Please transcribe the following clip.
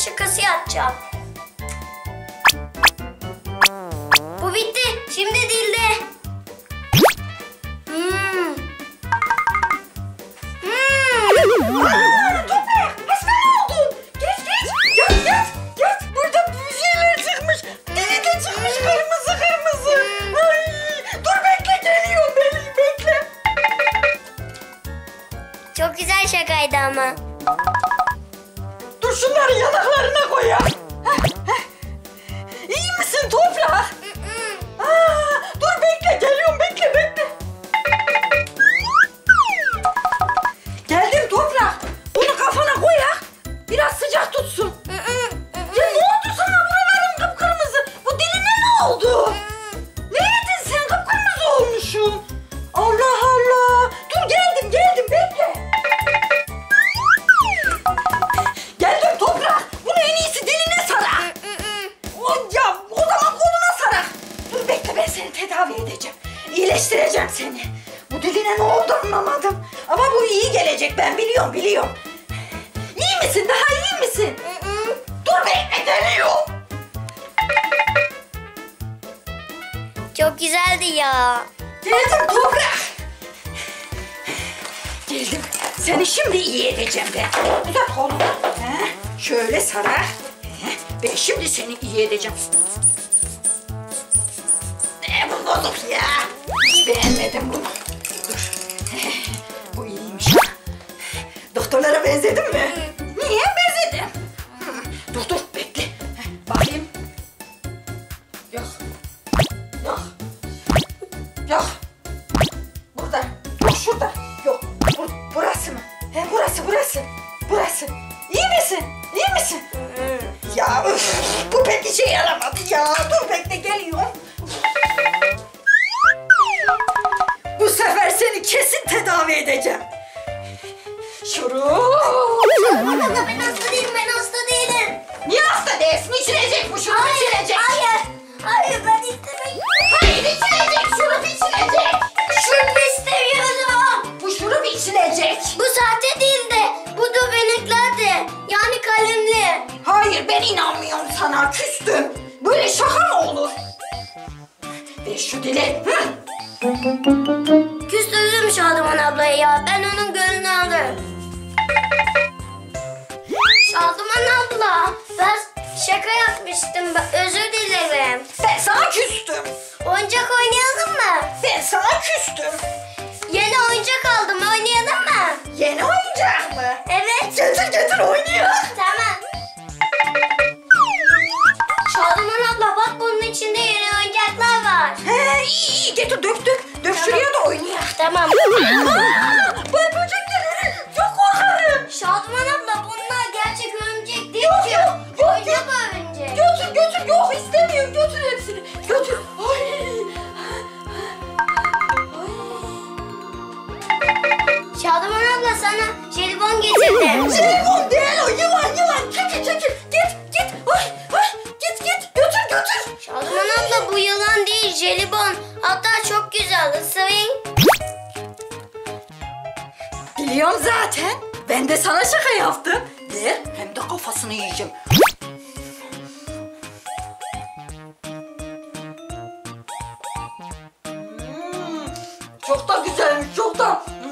şakası yapacağım. Bu bitti. Şimdi dilde. Toprak, hasta mı oldun? Geç. Yat. Burada bir şeyler çıkmış. Dili de çıkmış kırmızı. Ay, dur bekle, geliyorum bekle. Çok güzel şakaydı ama. Dur şunları yanaklarına koy ya. İyi misin Toprak? Dur bekle, geliyorum bekle. Geldim Toprak. Bunu kafana koy ya. Biraz sıcak tutsun. Ya ne oldu sana, buraların kıpkırmızı? Bu diline ne oldu? Ne yedin sen, kıpkırmızı olmuşsun. Allah. Dur geldim bekle. Geldim Toprak. Bunu en iyisi diline sarak. Ya o zaman koluna sarak. Dur bekle, ben seni tedavi edeceğim. İyileştireceğim seni. Bu diline ne oldu anlamadım. Ama bu iyi gelecek, ben biliyorum. İyi misin? Daha iyi misin? Dur bekle, geliyorum. Çok güzeldi ya. Geldim Toprak. Geldim. Seni şimdi iyi edeceğim ben. Uzat kolunu. Şöyle sarar. Ben şimdi seni iyi edeceğim. Ne bu bozuk ya? Hiç beğenmedim bunu. Dur. Bu iyiymiş ha. Doktorlara benzedim mi? Niye benzedim? Dur bekle. Bakayım. Yok. Burada. Yok şurada. Yok. Burası mı? Burası. İyi misin? Ya bu pek işe yaramadı ya. Dur bekle, geliyorum. Bu sefer seni kesin tedavi edeceğim. Şurup. Ben hasta değilim. Niye hasta değilsin? İçilecek bu şurup, içilecek. Hayır ben istemiyorum. Hayır, içilecek şurup, içilecek. Şurup istemiyorum. Bu şurup içilecek. Bu sahte değil de bu da beneklerdi. Yani kalemli. Hayır, ben inanmıyorum sana, küstüm. Böyle şaka mı olur? Ver şu dili. Küstürdüm Şadıman ablayı ya. Ben onun gönlünü alırım. Şadıman abla, ben şaka yapmıştım. Özür dilerim. Ben sana küstüm. Oyuncak oynayalım mı? Ben sana küstüm. Yeni oyuncak aldım. Oynayalım mı? Yeni oyuncak mı? Evet. Getir oynayalım. Tamam. Şadıman abla bak, bunun içinde yeni oyuncaklar var. İyi getir, dök. Dök şuraya da oynayalım. Tamam. Ben böcekleri çok korkarım. Şadıman abla, bunlar gerçek örümcek değil ki. Yok. Oyuncak örümcek. Götür. Yok istemiyorum. Götür hepsini. Götür. Şadıman abla, sana jelibon getirdim. Jelibon değil o, yılan. Çekil. Git. Git. Götür. Şadıman abla, bu yılan değil, jelibon. Hatta çok güzel. Isırayım. Biliyorum zaten. Ben de sana şaka yaptım. Ver, hem de kafasını yiyeceğim. Çok da güzelmiş, çok da.